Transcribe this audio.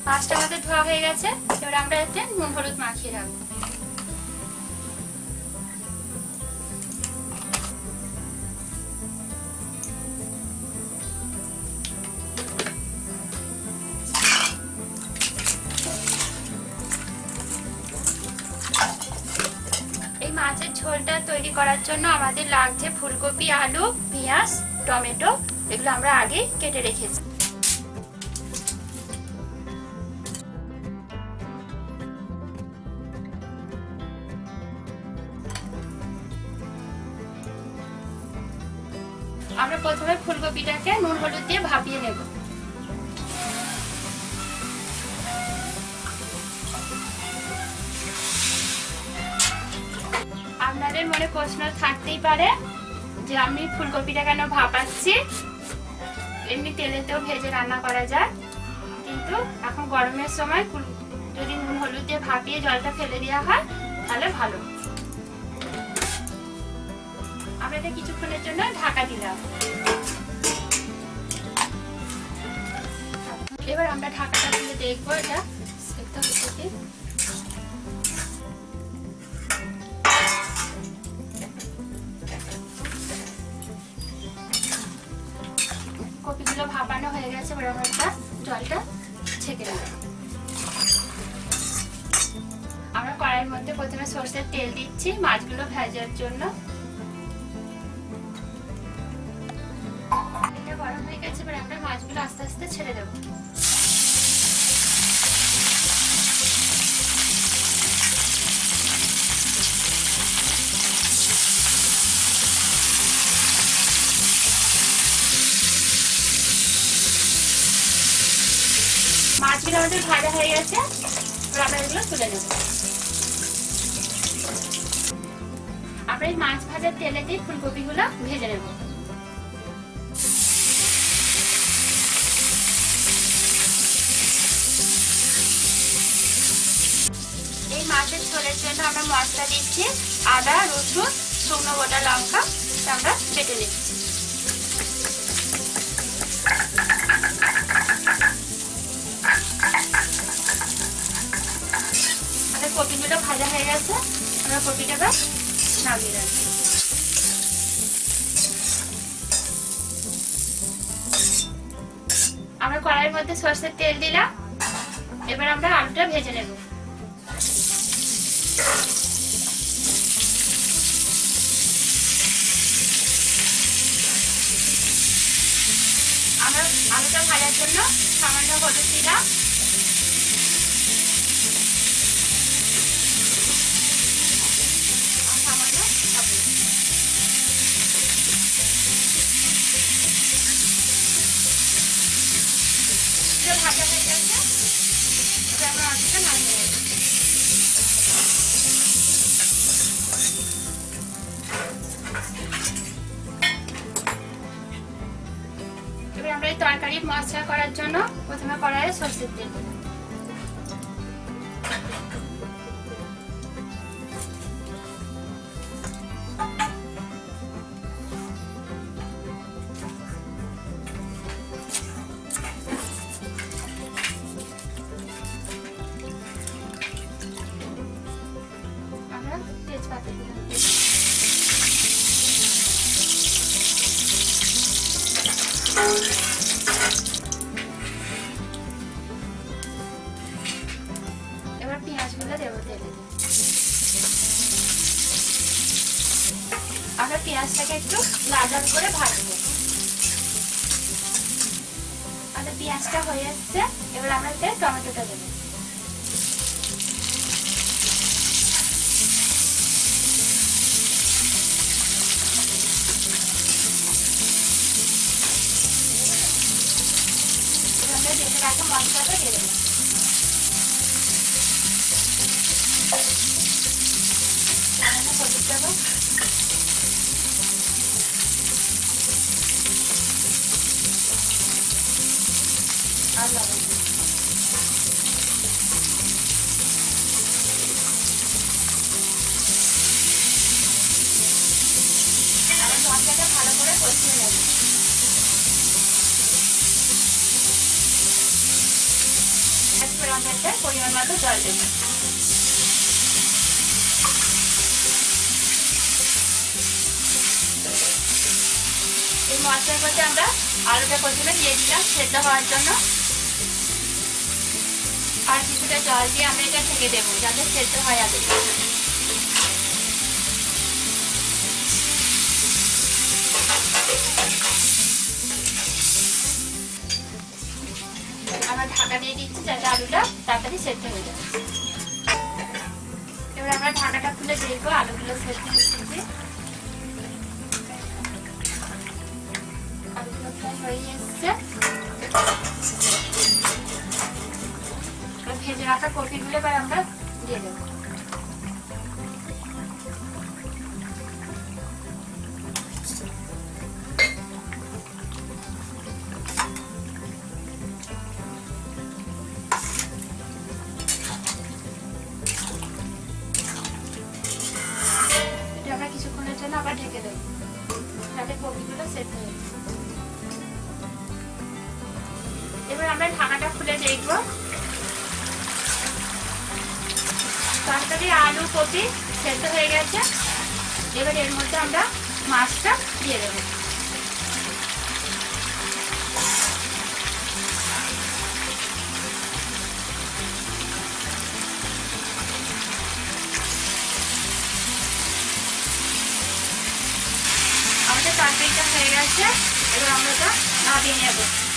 মাছটা আমাদের ধোয়া হয়ে গেছে। এবার আমরা এতে নুন হলুদ মাখিয়ে রাখবো। এই মাছের ঝোলটা তৈরি করার জন্য আমাদের লাগছে ফুলকপি, আলু, পেঁয়াজ, টমেটো, এগুলো আমরা আগে কেটে রেখেছি। আমরা প্রথমে ফুলকপিটাকে নুন হলুদ দিয়ে ভাপিয়ে নেব। আপনাদের মনে প্রশ্ন থাকতেই পারে যে আমি ফুলকপিটা কেন ভাপাচ্ছি, এমনি তেলেতেও ভেজে রান্না করা যায়, কিন্তু এখন গরমের সময় যদি নুন হলুদ দিয়ে ভাপিয়ে জলটা ফেলে দেওয়া হয় তাহলে ভালো। আমরা এটা কিছুক্ষণের জন্য ঢাকা দিলাম। এবার আমরা ঢাকাটা খুলে দেখবো এটা সেদ্ধ হচ্ছে কি। কপিগুলো ভাপানো হয়ে গেছে। এবার আমরা জলটা ছেঁকে নেব। আমরা কড়াইয়ের মধ্যে প্রথমে সরষের তেল দিচ্ছি মাছগুলো ভাজার জন্য। এটা গরম হয়ে গেছে। এবার আমরা মাছগুলো আস্তে আস্তে ছেড়ে দেব। মাছগুলো আমাদের ভাজা হয়ে গেছে। এবার আমরা এগুলো তুলে নেব। আমরা এই মাছ ভাজার তেলে দিয়ে ফুলকপিগুলো ভেজে নেব। এই মাছের ঝোলের জন্য আমরা মশলা দিচ্ছি আদা, রসুন, শুকনো গোটা লঙ্কা, আমরা বেটে নিচ্ছি। আমাদের কপিগুলো ভাজা হয়ে গেছে। আমরা কপিটা নামিয়ে রাখছি। আমরা কড়াইয়ের মধ্যে সরষের তেল দিলাম। এবার আমরা আলুটা ভেজে নেব। আমরা আলুটা ভাজার জন্য সামান্য হলুদ দিলাম। ভাজা হয়ে গেছে। এবার আমরা আলুটা নামিয়ে নেব। এবার আমরা এই তরকারি মশলা করার জন্য প্রথমে কড়াইয়ে সরষের তেল দিলাম। তেজপাতা দিলাম। এবার পেঁয়াজগুলো দেবো তেলে। আমরা পেঁয়াজটাকে একটু লাল লাল করে ভাজবো। আমাদের পেঁয়াজটা হয়ে যাচ্ছে। এবার আমরা এতে টমেটোটা দেবো। মশলাটা দিয়ে দেবো। হলুদ দেবো। আর লবণ দেবো। আমার মশলাটা ভালো করে কষিয়ে নেব। এবার আমরা একটা পরিমাণ মতো জল দেবো। এই মশলার মধ্যে আমরা আলুটা প্রথমে দিয়ে দিলাম সেদ্ধ হওয়ার জন্য, আর কিছুটা জল দিয়ে আমরা এটা ঢেকে দেবো যাতে সেদ্ধ হয় আলুটা। আমরা ঢাকা দিয়ে দিচ্ছি যাতে আলুটা তাড়াতাড়ি সেদ্ধ হয়ে যায়। এবার আমরা ঢাকাটা খুলে দেখবো আলুগুলো সেদ্ধ হচ্ছে। আলুগুলো প্রায় হয়ে এসছে। ভেজে রাখা কপিগুলো এবার আমরা দিয়ে দেবো। এটা আমরা কিছুক্ষণের জন্য আবার ঢেকে দেবো যাতে কপিগুলো সেদ্ধ হয়ে যায়। এবার আমরা ঢাকাটা খুলে দেখবো। তরকারি আলু কপি সেদ্ধ হয়ে গেছে। এবার এর মধ্যে আমরা মাছটা দিয়ে দেবো। আমাদের তরকারিটা হয়ে গেছে, এবার আমরা এটা নামিয়ে নেবো।